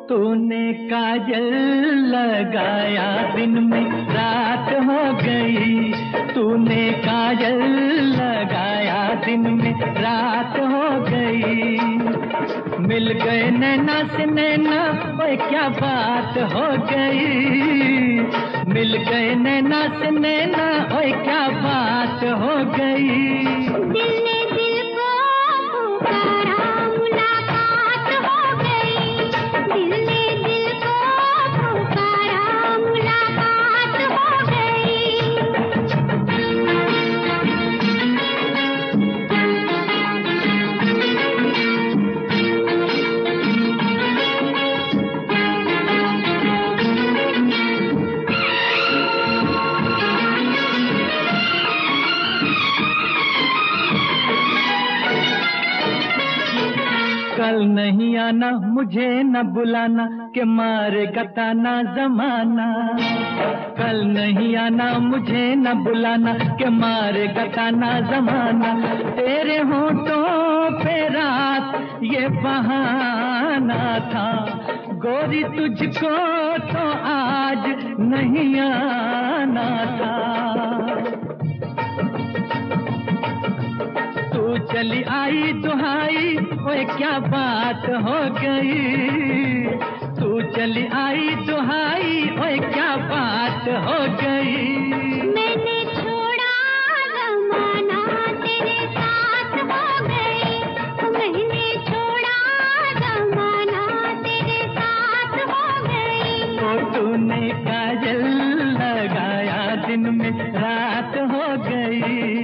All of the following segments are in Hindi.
तूने काजल लगाया दिन में रात हो गई, तूने काजल लगाया दिन में रात हो गई। मिल गए नैना से नैना, ओए क्या बात हो गई। मिल गए नैना से नैना, ओए क्या बात हो गई। दिल ने दिल को पुकारा, मुलाकात हो गई। दिल ने दिल को पुकारा, मुलाकात हो गई। कल नहीं आना, मुझे न बुलाना, के मारेगा ताना जमाना। कल नहीं आना, मुझे न बुलाना, के मारेगा ताना जमाना। तेरे होठों पे रात ये बहाना था, गोरी तुझको तो आज नहीं आना था। तू चली आई दुहाई, ओए क्या बात हो गई। तू चली आई दुहाई, ओए क्या बात हो गई। मैंने छोड़ा जमाना, तेरे साथ हो गई। मैंने छोड़ा जमाना, तेरे साथ हो गई। तो तूने काजल लगाया दिन में रात हो गई।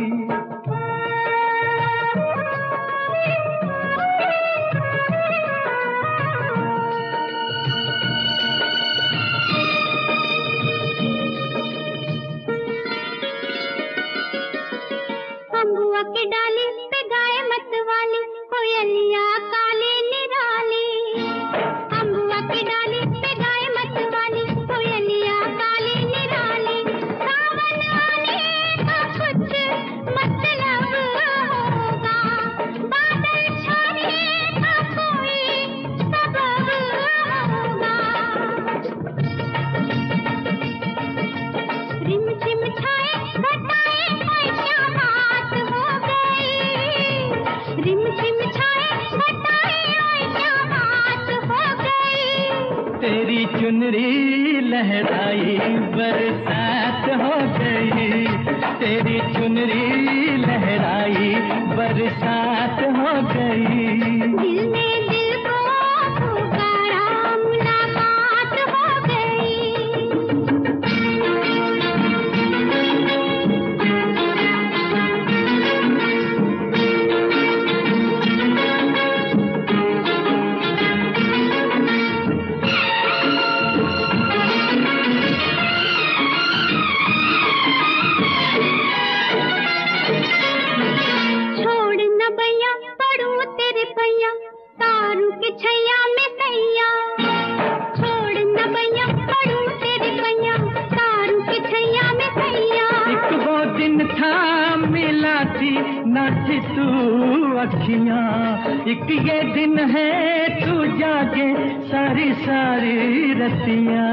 अम्बुआ की डाली पे गाय मत वाली, कोयलिया काली निराली। अम्बुआ की डाली पे गाय मत वाली, कोयलिया काली निराली। सावन आने का कुछ मतलब होगा, बादल छाने का कोई सबब होगा। रिम झिम छाए घटाए, ओए क्या बात हो गई। रिम झिम छाए घटाए, ओए क्या बात हो गई। तेरी चुनरी लहराई बरसात हो गई। तेरी चुनरी लहराई बरसात हो गई। दिल ने दिल को पुकारा, मुलाकात हो गई। छोड़ न भैया पड़ू तेरे पैया, तारू के छैया में सैया। छोड़ न भैया पड़ू तेरे पैया, तारू के छैया में सैया। एक वो दिन था मिला थी न थी तू अखियां, एक ये दिन है तू जागे सारी सारी रतियां।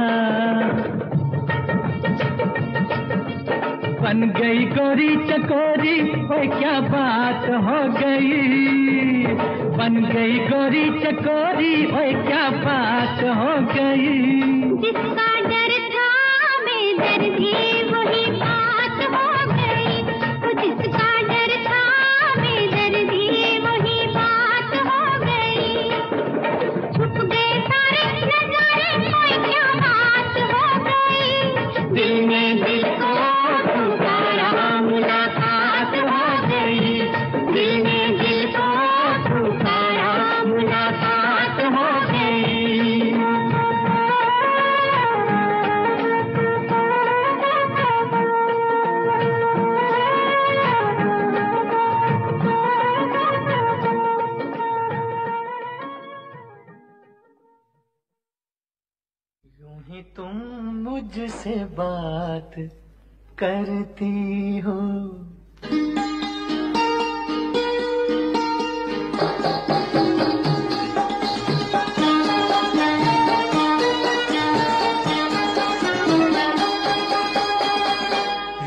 बन गई गोरी चकोरी, ओए क्या बात हो गई। बन गई गोरी चकोरी, ओए क्या बात हो गई। जिसका डर था बेदर्दी, वही बात हो गई। जिसका डर था बेदर्दी, वही बात हो गई। छुप गए सारे नजारे, कोई क्या बात हो गई। दिल में दिल को पुकारा, मुलाकात हो गई। दिल में दिल को पुकारा, मुलाकात हो गई। यूं ही तुम मुझसे बात करती हो,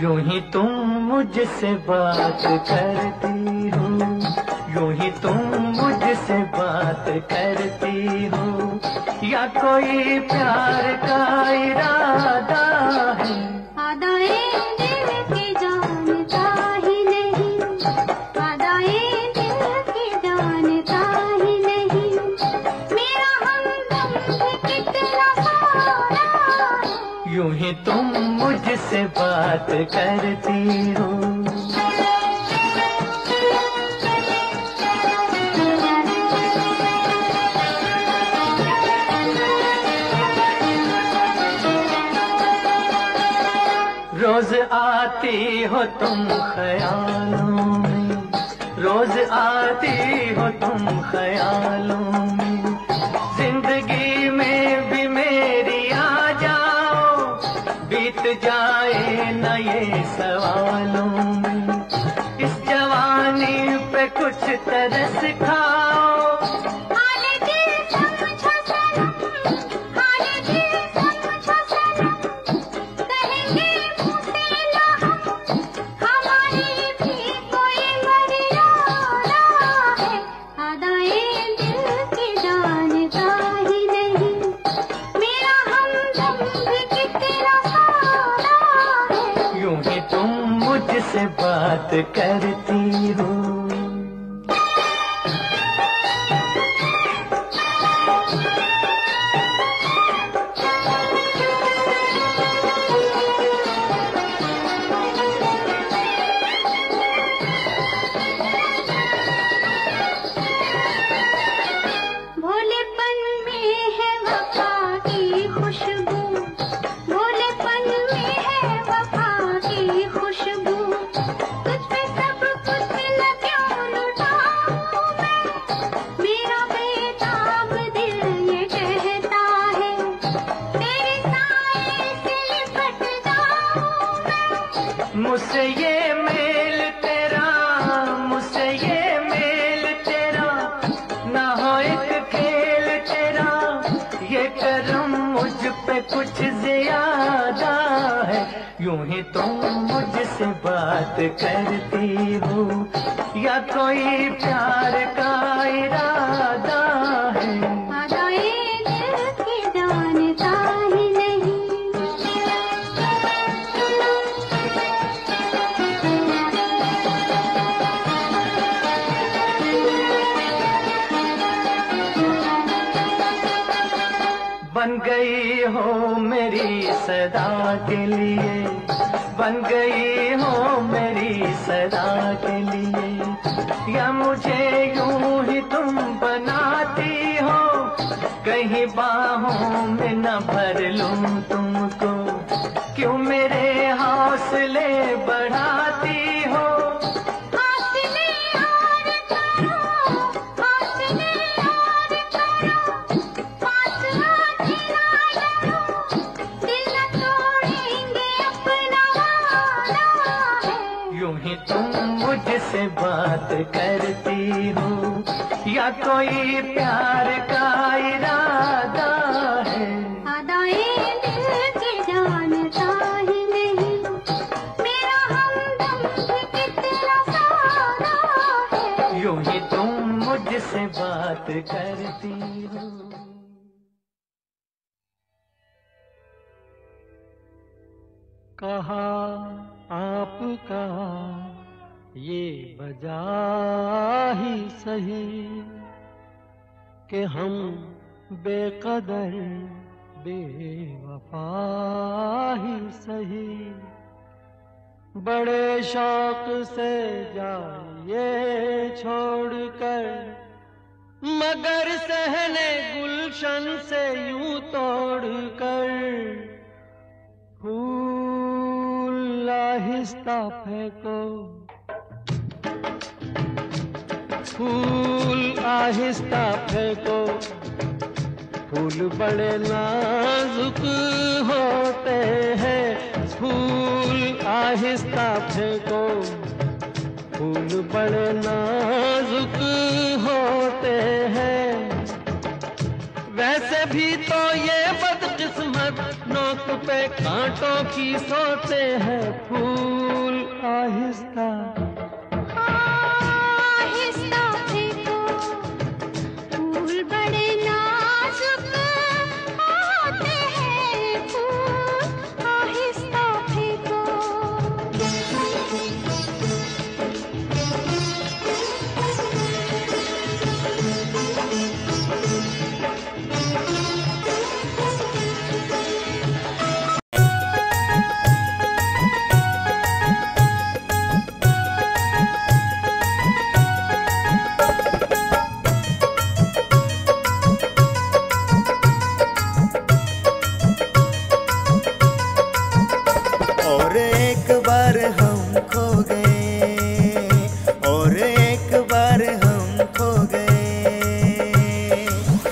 यूं ही तुम मुझसे बात करती हो, यूं ही तुम मुझसे बात करती हो, या कोई प्यार का इरादा है? आदाए दिल की जानता ही नहीं, आदाए दिल की जानता ही नहीं, मेरा हमदम भी कितना सारा है। यूं ही तुम मुझसे बात करती हो। रोज आती हो तुम ख्यालों में, रोज आती हो तुम ख्यालों में, जिंदगी में भी मेरी आ जाओ, बीत जाए न ये सवालों में, इस जवानी पे कुछ तरस खाओ। से बात करती हो। भोलेपन में है वफा की खुशबू, भोलेपन में है वफा की खुशबू, मुझसे ये मेल तेरा, मुझसे ये मेल तेरा, ना हो एक खेल तेरा, ये करम मुझ पे कुछ ज्यादा है। यूं ही तुम मुझसे बात करती हो, या कोई प्यार का इरादा है? बन गई हो मेरी सदा के लिए, बन गई हो मेरी सदा के लिए, या मुझे यूं ही तुम बनाती हो, कहीं बाहों में न भर लूं तुमको, क्यों मेरे हौसले बढ़ाती हो? मुझसे बात करती हो, या कोई प्यार का इरादा है? आदाए दिल की जानता ही नहीं, मेरा हमदम भी कितना सारा है। यूं ही तुम मुझसे बात करती हो। कहा आपका ये वजह ही सही कि हम बेकदर बेवफा ही सही, बड़े शौक से जाइए छोड़कर, मगर सहने गुलशन से यूं तोड़कर, फूल आहिस्ता फेंको, फूल आहिस्ता फेंको, फूल बड़े नाजुक होते हैं, फूल आहिस्ता फेंको, फूल बड़े नाजुक होते हैं, वैसे भी तो ये बद किस्मत नोक पे कांटों की सोते हैं फूल। आहिस्ता आहिस्ता फेंको, फूल बड़े नाजुक होते हैं फूल, आहिस्ता फेंको। और एक बार हम खो गए, और एक बार हम खो गए।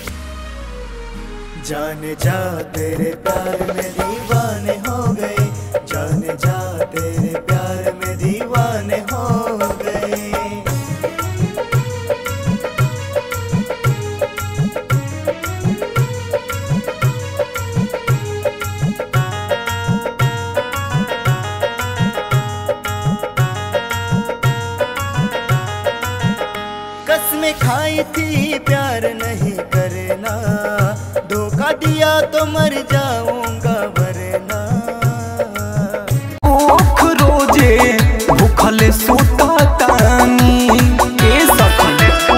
जाने जा तेरे प्यार में दीवाने हो गए, जाने जा तेरे प्यार में दीवाने हो गए। कसमें खाई थी प्यार नहीं करना, धोखा दिया तो मर जाऊंगा वरना। भूख रोजे भूखल सुता तानी के सखल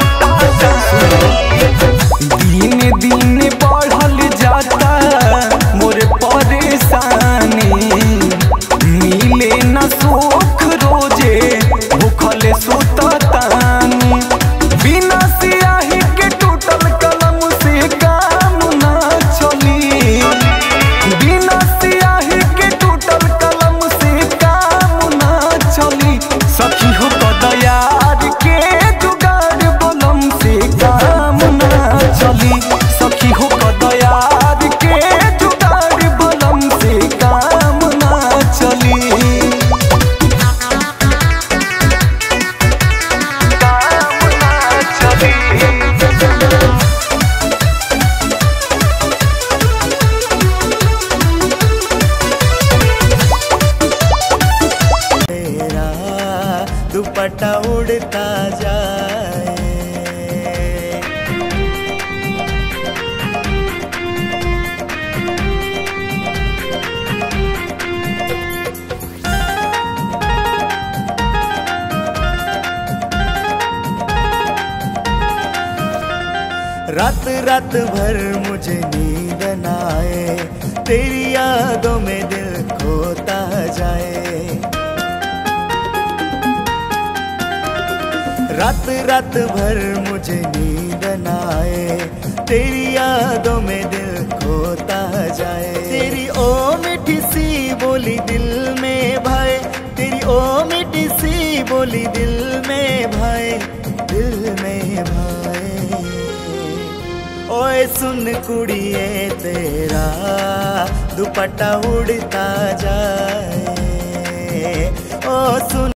दिन दिन बढ़ल जाता मोर परेशानी, मिले न सुख रोजे भूखल सुता तानी। बिना सियाही के टूटल कलम से काम ना चली, बिना सियाही के टूटल कलम से काम ना चली। सखी हो कदयार के जुगाड़ बलम से काम ना चली, सखी हो कदयार के जुगाड़ बलम से काम ना चली। तेरा दुपट्टा उड़ता जाए, रात रात भर मुझे नींद न आए, तेरी यादों में दिल खोता जाए। रात रात भर मुझे नींद न आए, तेरी यादों में दिल खोता जाए। तेरी ओ मीठी सी बोली दिल में भाए, तेरी ओ मीठी सी बोली दिल में भाए, दिल में भाए। ओए सुन कुड़िए तेरा दुपट्टा उड़ता जाए, ओ सुन